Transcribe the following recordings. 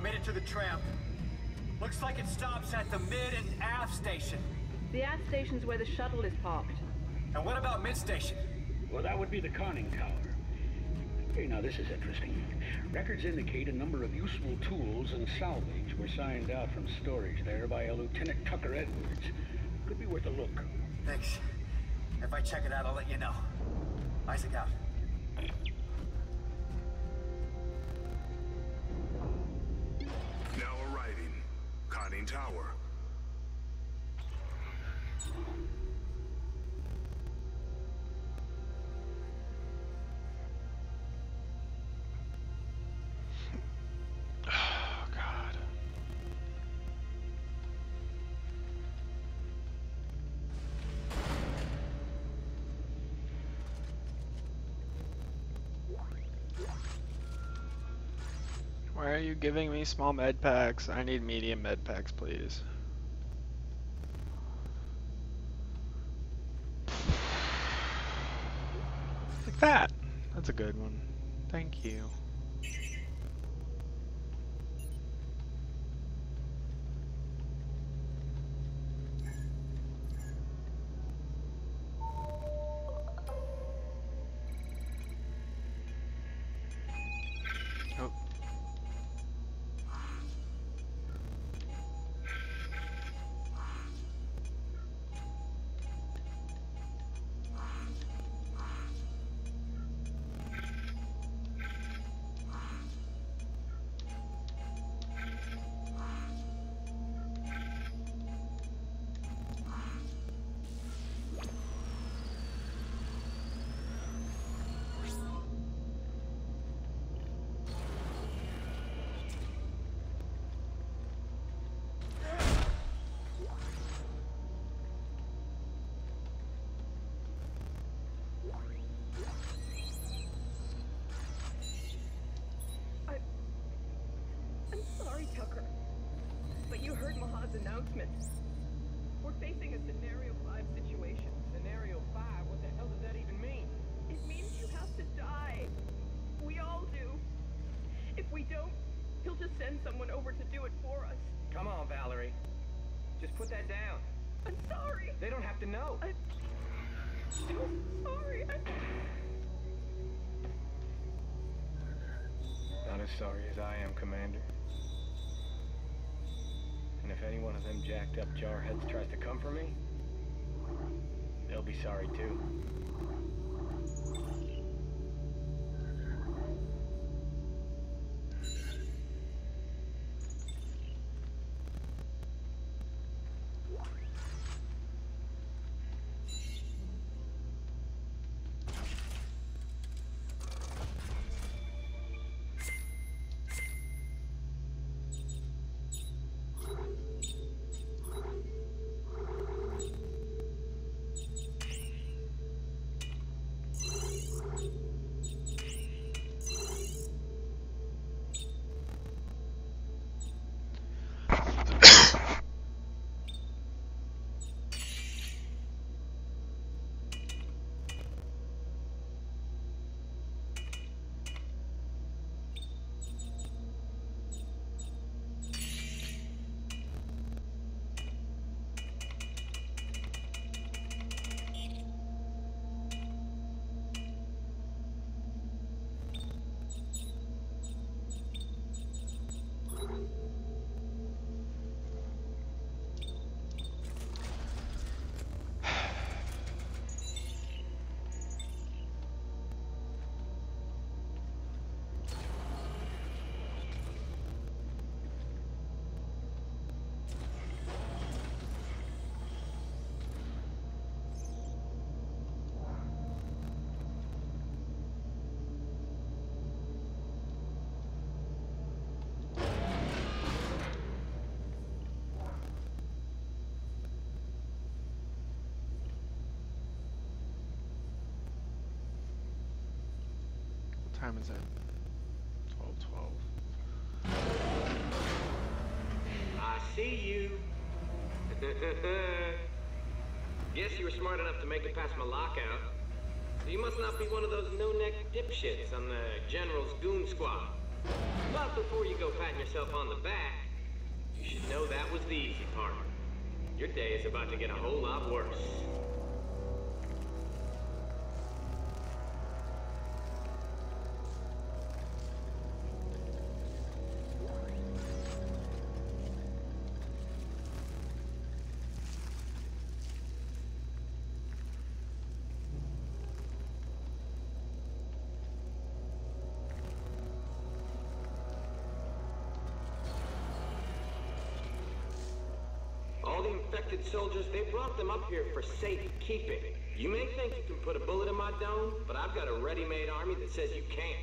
made it to the tram. Looks like it stops at the mid and aft station. The aft station's where the shuttle is parked. And what about mid station? Well, that would be the conning tower. Hey, now this is interesting. Records indicate a number of useful tools and salvage were signed out from storage there by a Lieutenant Tucker Edwards. Could be worth a look. Thanks. If I check it out, I'll let you know. Isaac out. Now arriving. Conning tower. Oh, God. Why are you giving me small med packs? I need medium med packs, please. Like that. That's a good one. Thank you. Oh. Tucker, but you heard Mahad's announcement. We're facing a Scenario 5 situation. Scenario 5? What the hell does that even mean? It means you have to die. We all do. If we don't, he'll just send someone over to do it for us. Come on, Valerie. Just put that down. I'm sorry. They don't have to know. I'm so sorry. Not as sorry as I am, Commander. And if any one of them jacked up jarheads tries to come for me, they'll be sorry too. What time is it? 12:12. I see you. Guess you were smart enough to make it past my lockout. So you must not be one of those no-neck dipshits on the General's goon squad. But before you go patting yourself on the back, you should know that was the easy part. Your day is about to get a whole lot worse. Infected soldiers, they brought them up here for safekeeping. You may think you can put a bullet in my dome, but I've got a ready-made army that says you can't.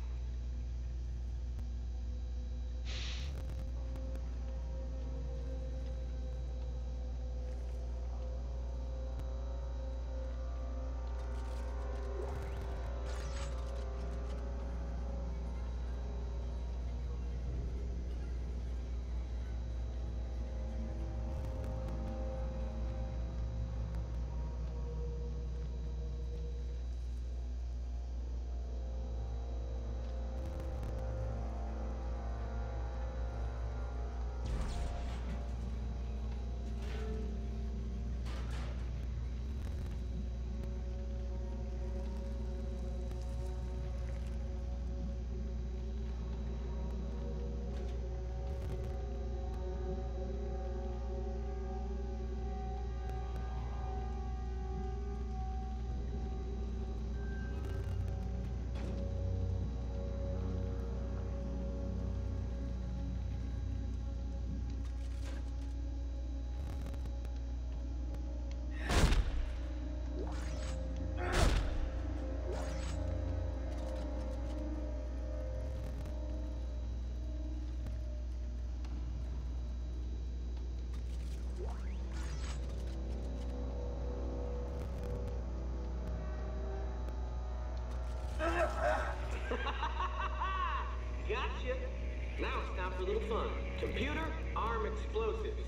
Gotcha. Now it's time for a little fun. Computer, arm explosives.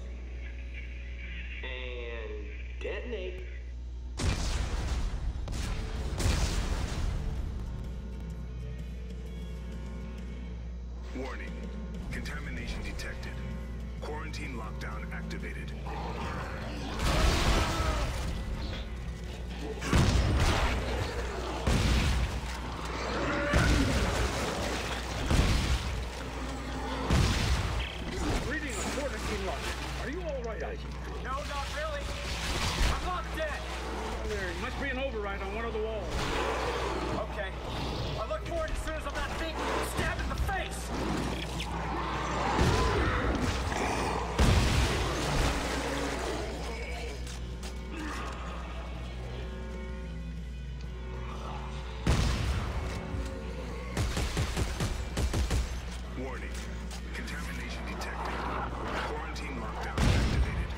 And detonate. Warning. Contamination detected. Quarantine lockdown activated. Are you all right, Isaac? No, not really. I'm locked dead. There must be an override on one of the walls. Okay. I'll look for it as soon as I'm not being stabbed in the face. Warning. Contamination detected. Quarantine lockdown activated.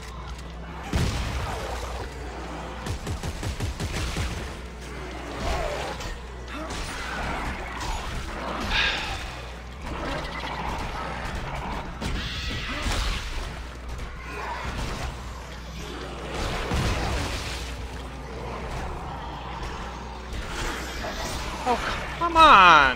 Oh, come on!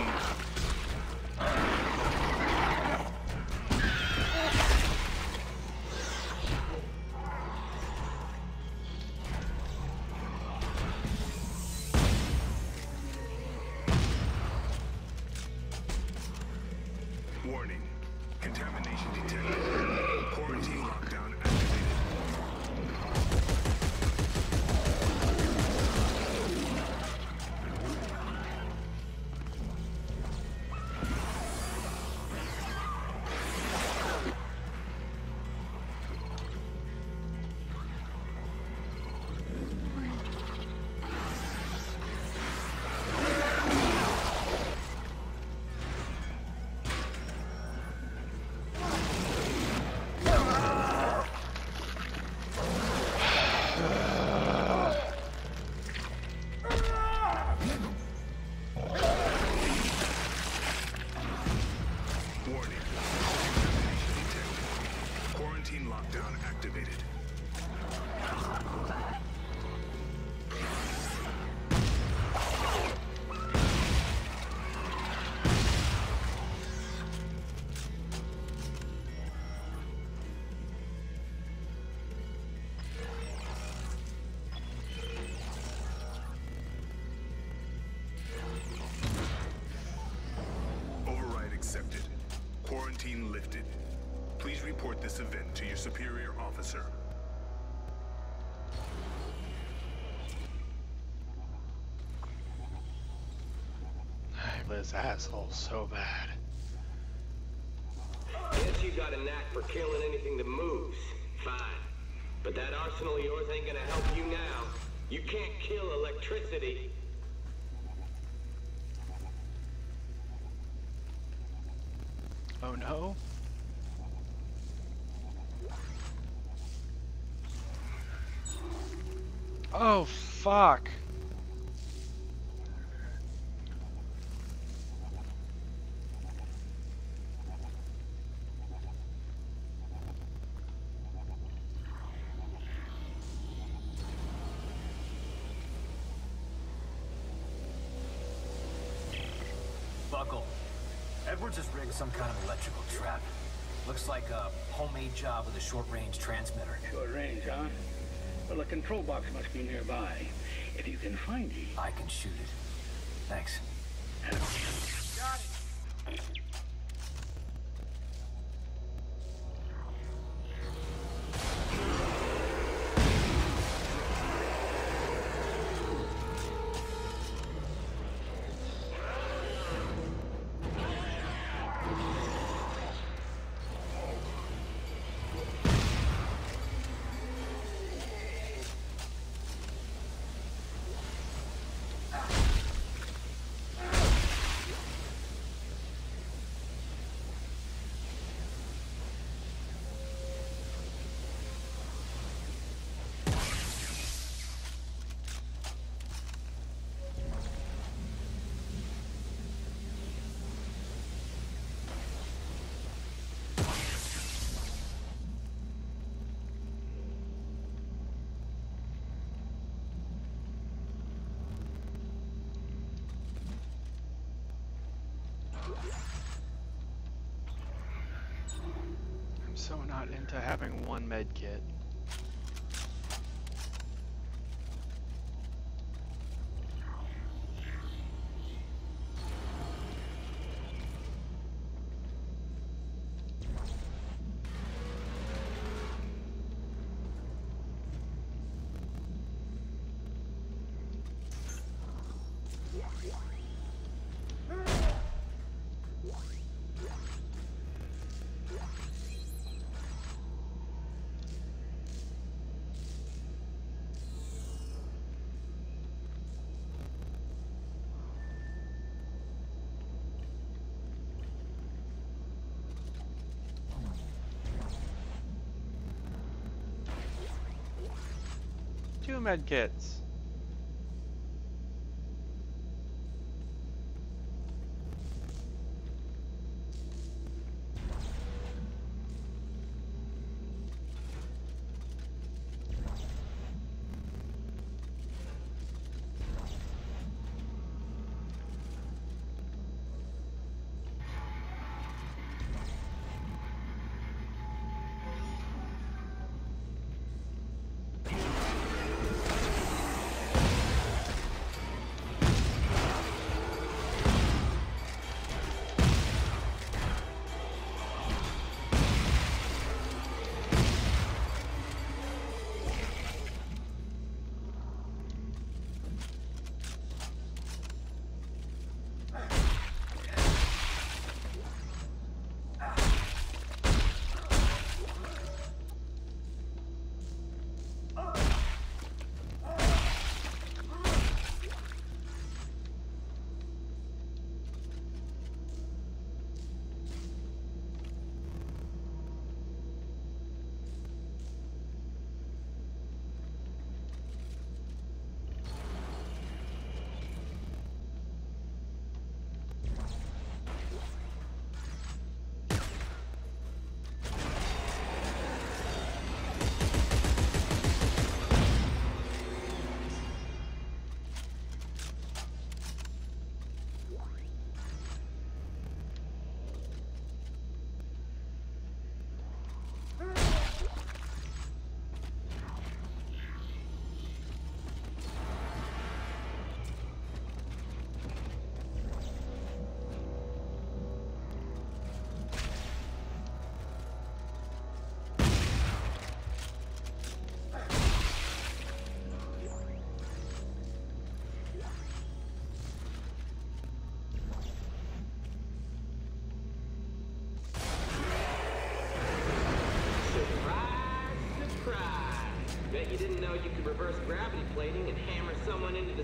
Warning. Contamination detected. Quarantine lockdown activated. accepted. Quarantine lifted. Please report this event to your superior officer. This asshole so bad. Guess you got a knack for killing anything that moves. Fine. But that arsenal of yours ain't gonna help you now. You can't kill electricity. Oh no? Oh fuck. Buckle. Edwards has rigged some kind of electrical trap. Looks like a homemade job with a short-range transmitter. Short range, huh? Well, the control box must be nearby. If you can find it. I can shoot it. Thanks. Got it. I'm so not into having one med kit. Two med kits.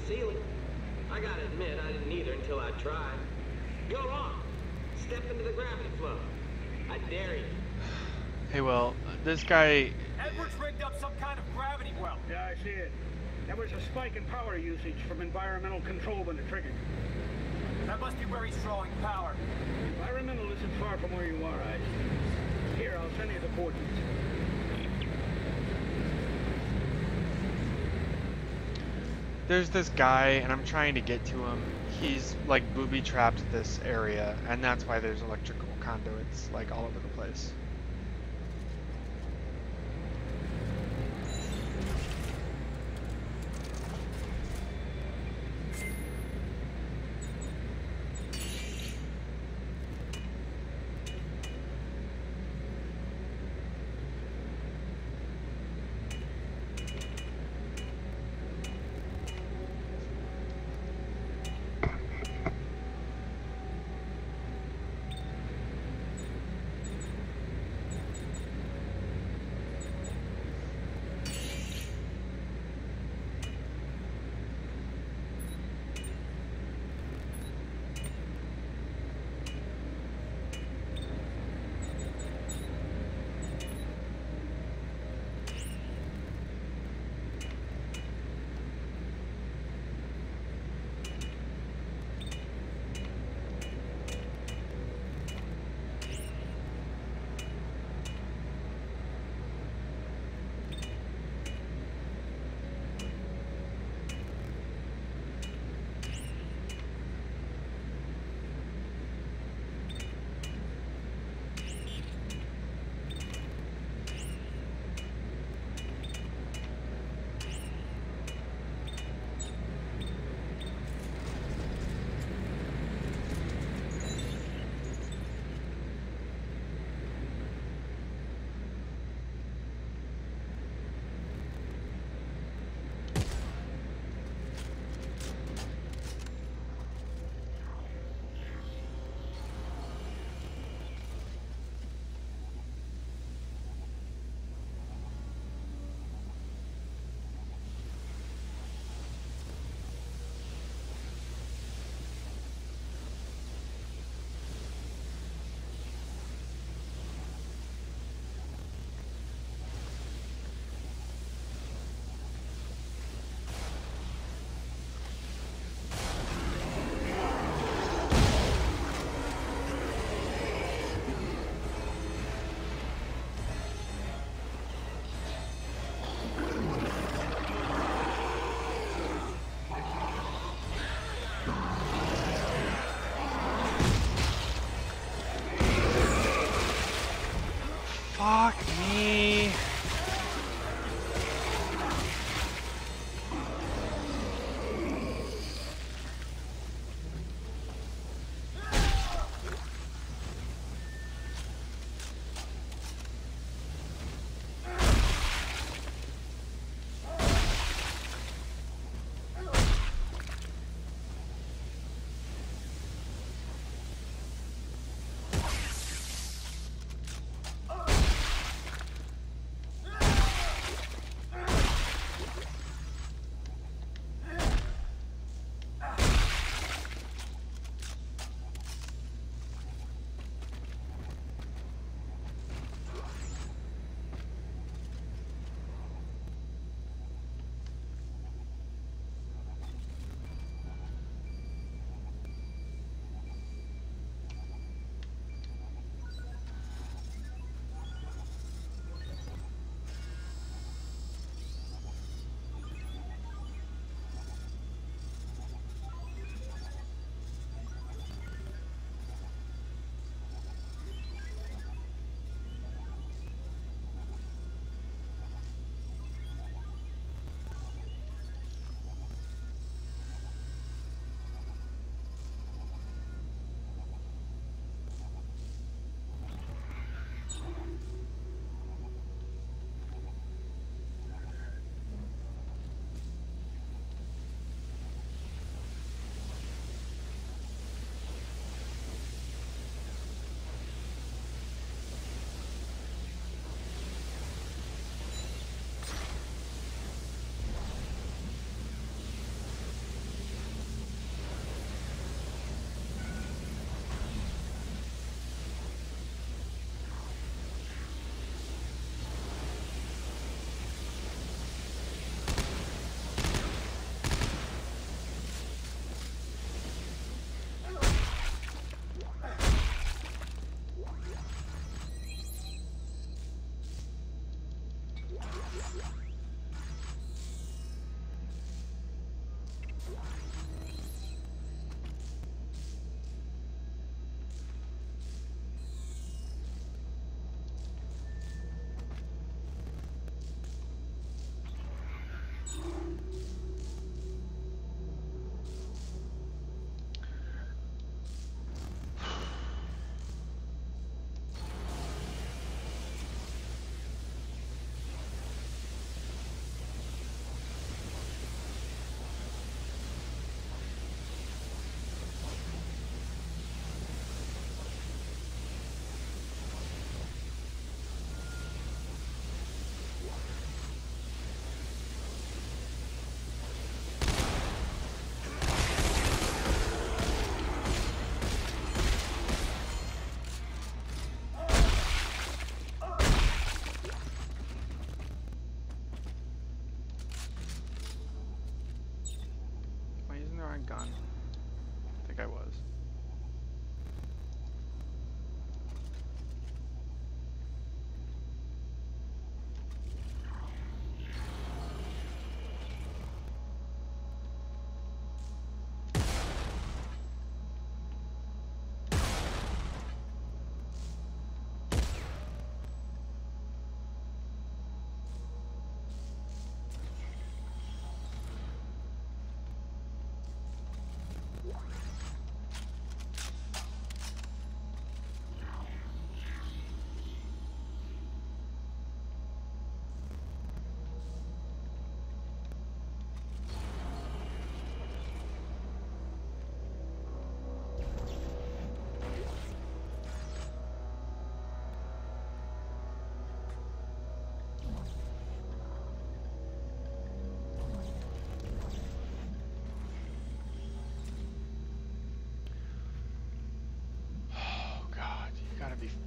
ceiling. I gotta admit, I didn't either until I tried. Go on. Step into the gravity flow. I dare you. Hey, well, this guy... Edwards rigged up some kind of gravity well. Yeah, I see it. There was a spike in power usage from environmental control when it triggered. That must be where he's drawing power. Environmental isn't far from where you are, Isaac. Here, I'll send you the coordinates. There's this guy, and I'm trying to get to him. He's, like, booby-trapped this area, and that's why there's electrical conduits, like, all over the place.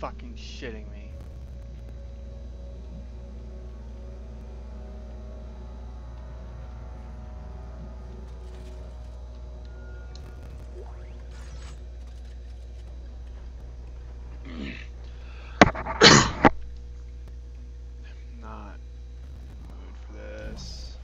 fucking shitting me? Not mood for this.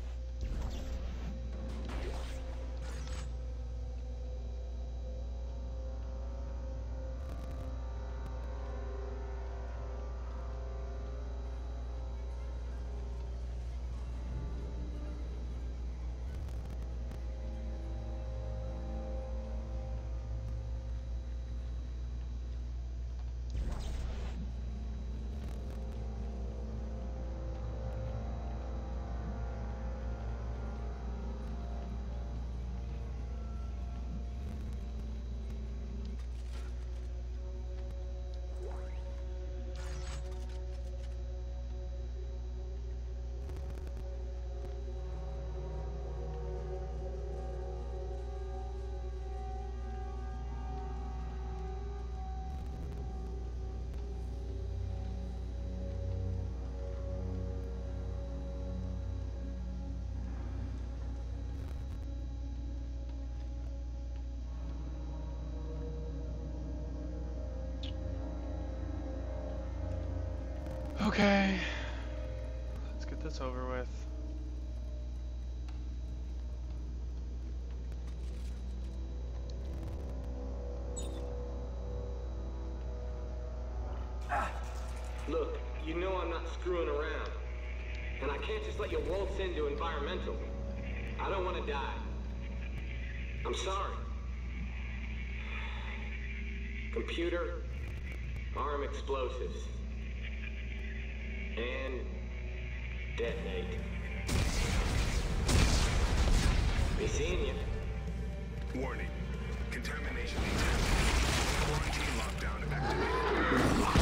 Okay, let's get this over with. Look, you know I'm not screwing around. And I can't just let you waltz into environmental. I don't want to die. I'm sorry. Computer, arm explosives. And detonate. Be seeing you. Warning. Contamination detected. Quarantine lockdown activated.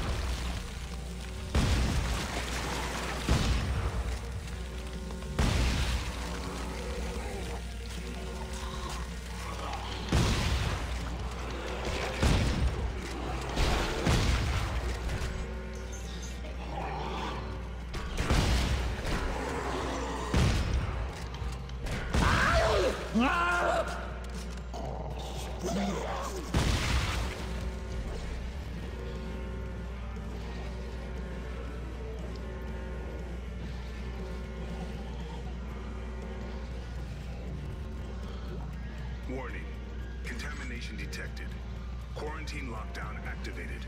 Warning. Contamination detected. Quarantine lockdown activated.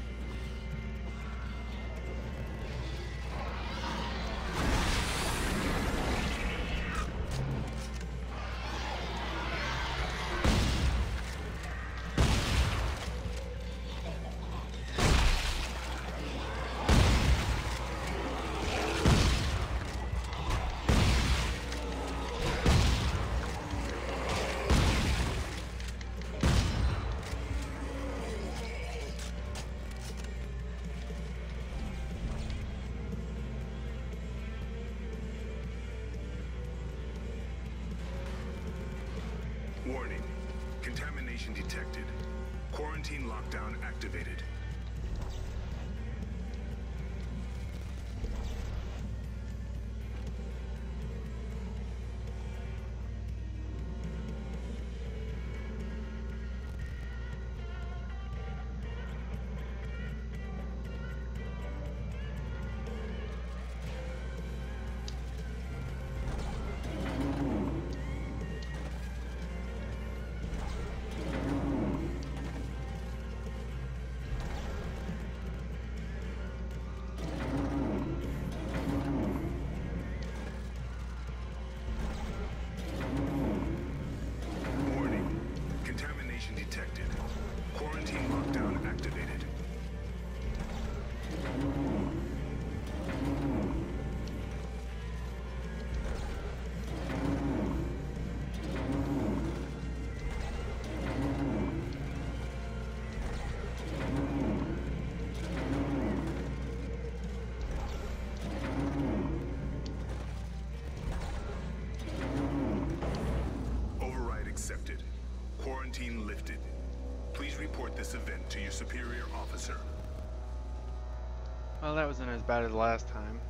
Warning. Contamination detected. Quarantine lockdown activated. Detected. Quarantine lockdown activated. Override accepted. Quarantine lifted. Please report this event to your superior officer. Well, that wasn't as bad as last time.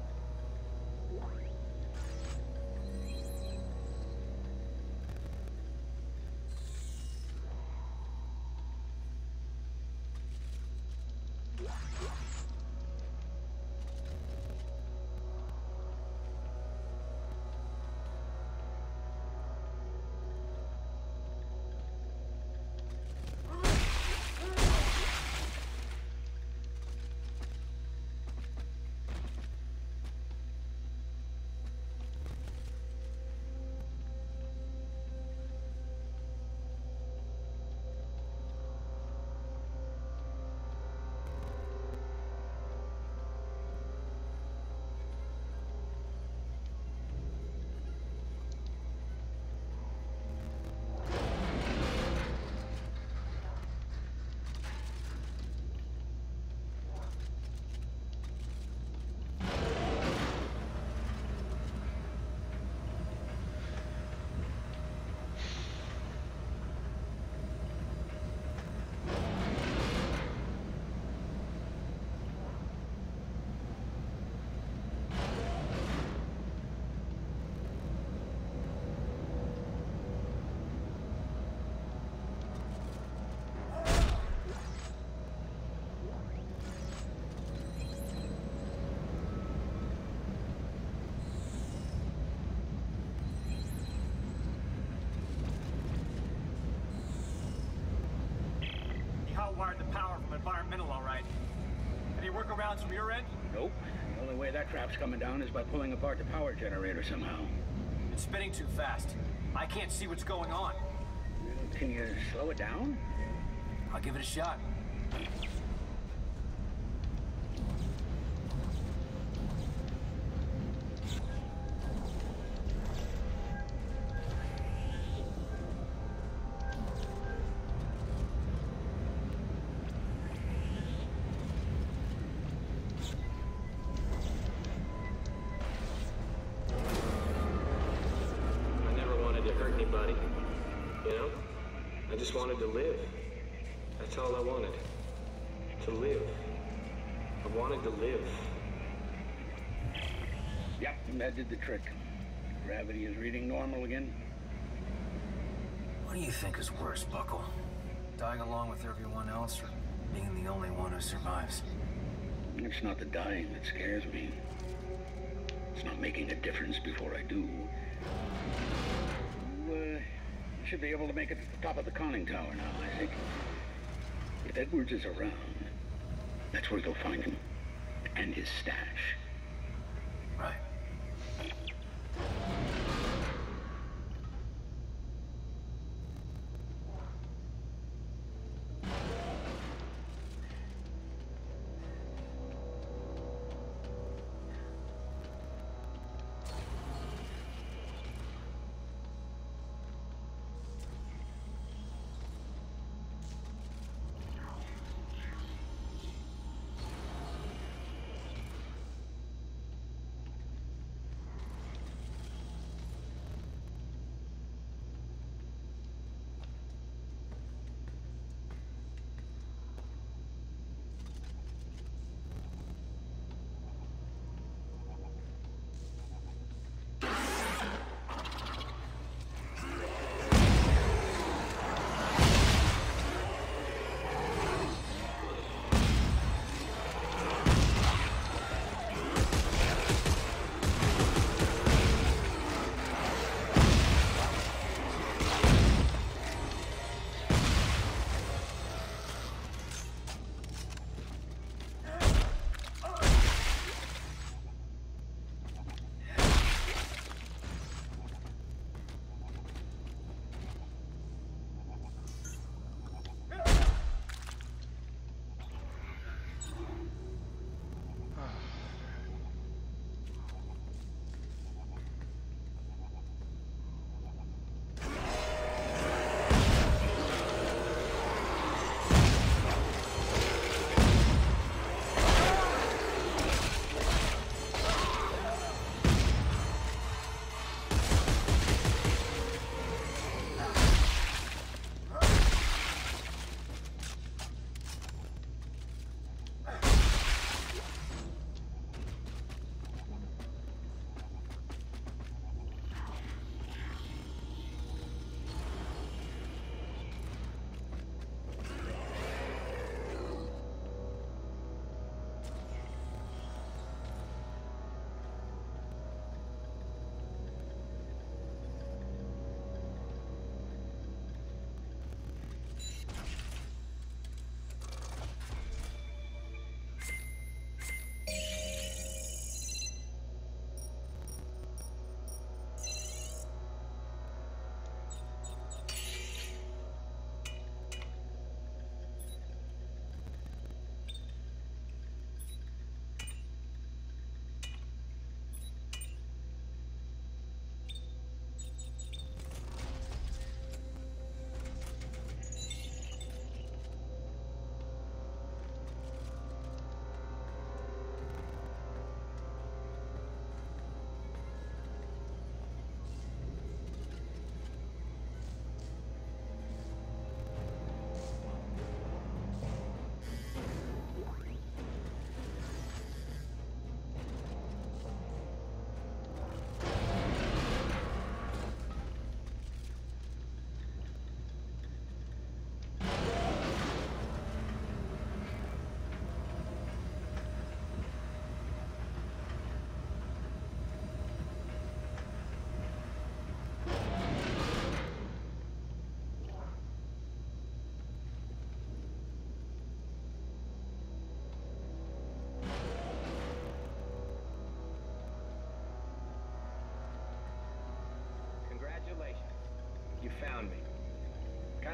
Wired the power from environmental, all right. Any workarounds from your end? Nope. The only way that trap's coming down is by pulling apart the power generator somehow. It's spinning too fast. I can't see what's going on. Can you slow it down? I'll give it a shot. I just wanted to live. That's all I wanted. To live. I wanted to live. Yep, that did the trick. Gravity is reading normal again. What do you think is worse, Buckle? Dying along with everyone else, or being the only one who survives? It's not the dying that scares me. It's not making a difference before I do. Should be able to make it to the top of the conning tower now, I think. If Edwards is around, that's where you'll find him. And his stash. Right.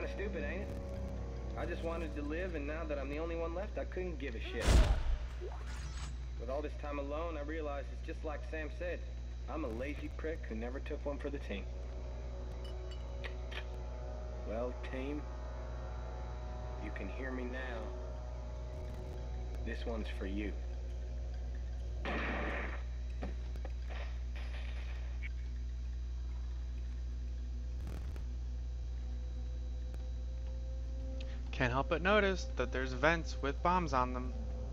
of stupid, ain't it? I just wanted to live, and now that I'm the only one left, I couldn't give a shit. With all this time alone, I realized it's just like Sam said. I'm a lazy prick who never took one for the team. Well, team, you can hear me now. This one's for you. Can't help but notice that there's vents with bombs on them.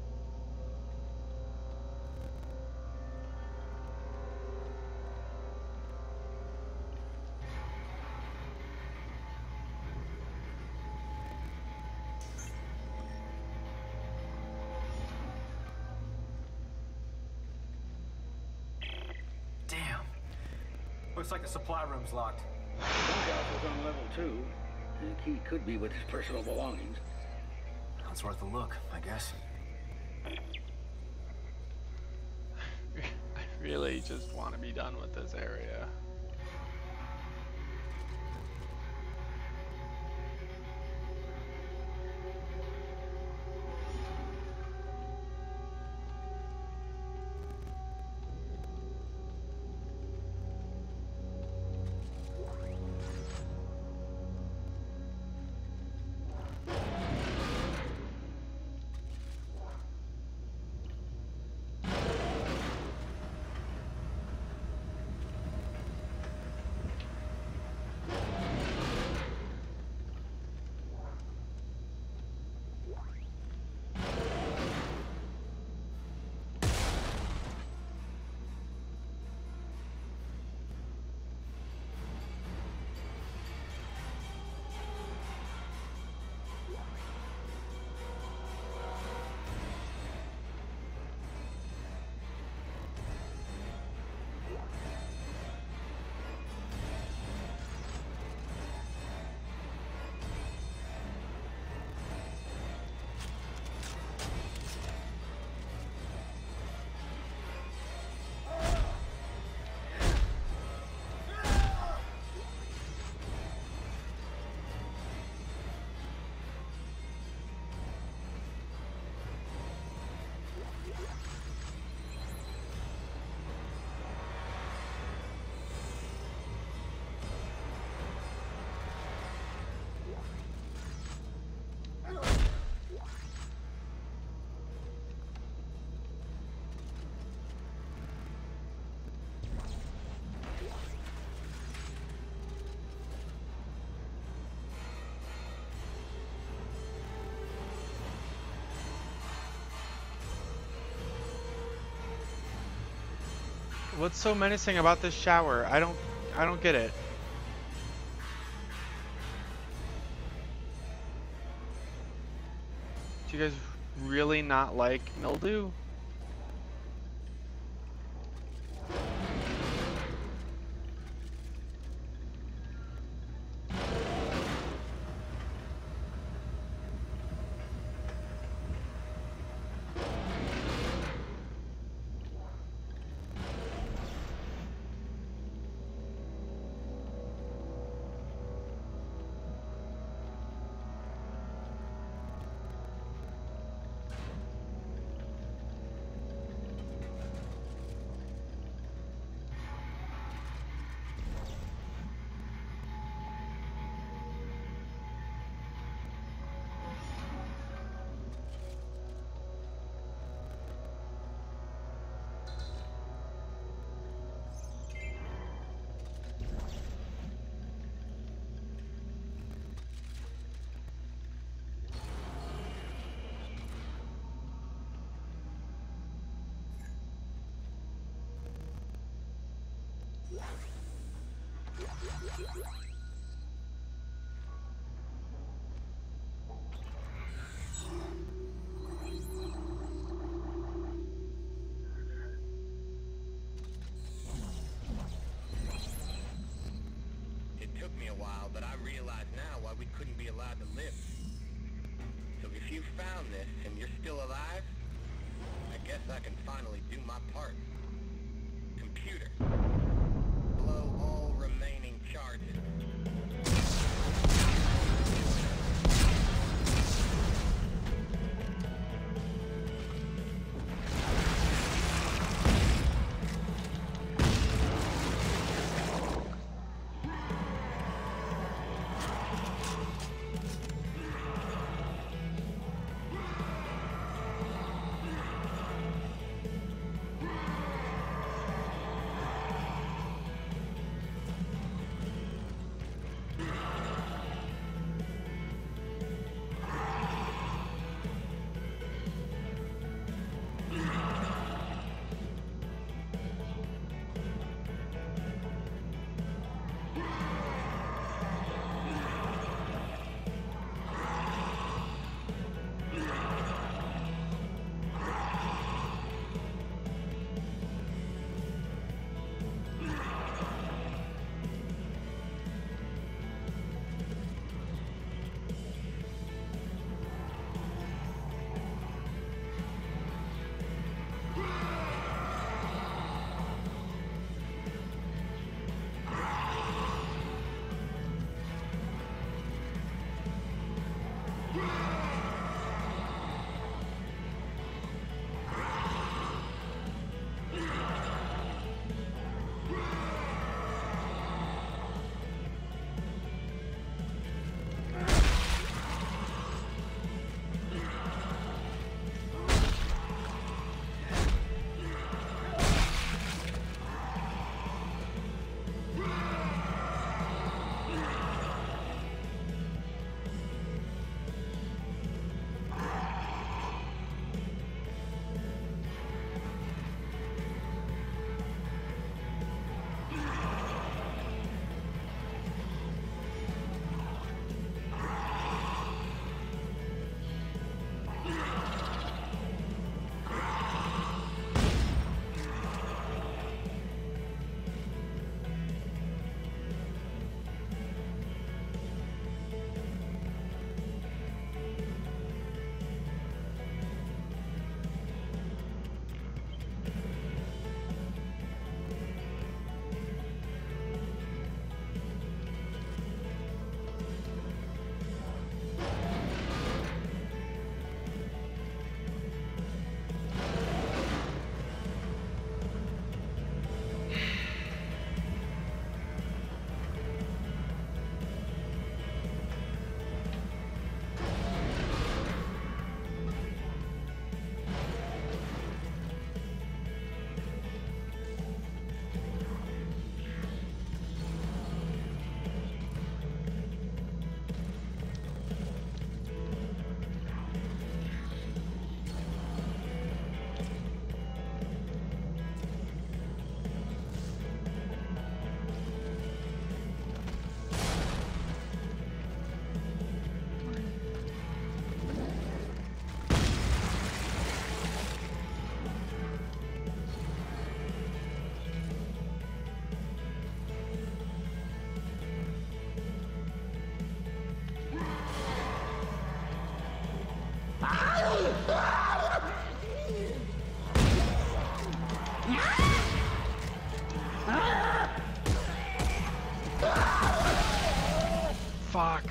Damn. Looks like the supply room's locked. Bunkhouse was on level 2. The key could be with his personal belongings. It's worth a look, I guess. I really just want to be done with this area. What's so menacing about this shower? I don't get it. Do you guys really not like mildew? It took me a while, but I realize now why we couldn't be allowed to live. So if you found this and you're still alive, I guess I can finally do my part. Computer, blow all remaining charges. Fuck.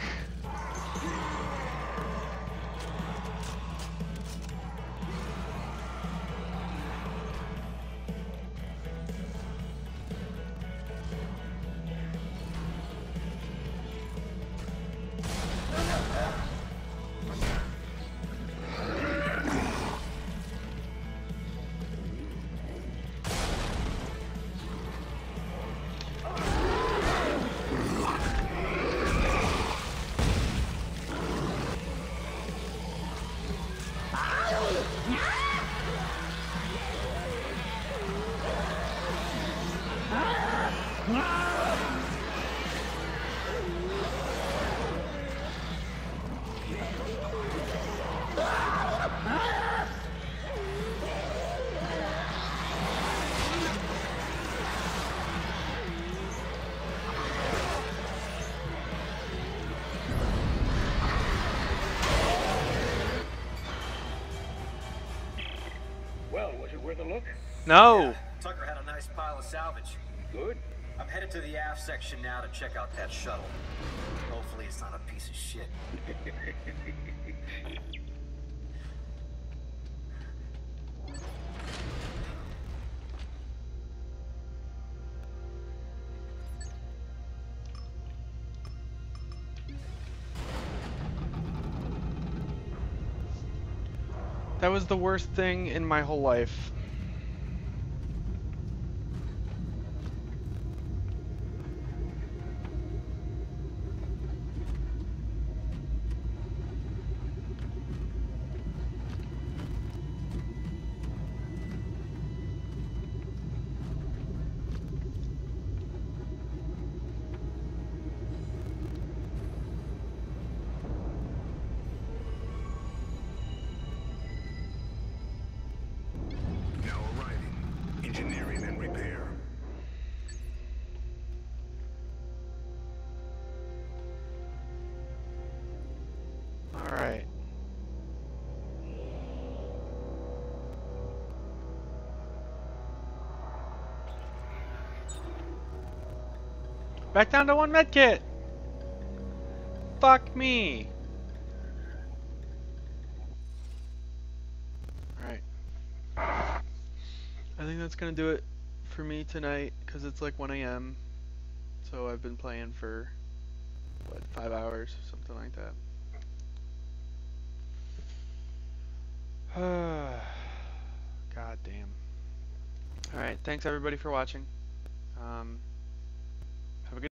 Well, was it worth a look? No. Yeah, Tucker had a nice pile of salvage. Good. I'm headed to the aft section now to check out that shuttle. Hopefully it's not a piece of shit. That was the worst thing in my whole life. Now arriving. Engineering and repair. All right. Back down to one med kit. Fuck me. I think that's gonna do it for me tonight, because it's like 1 a.m. So I've been playing for, what, 5 hours, something like that. God damn. Alright, thanks everybody for watching. Have a good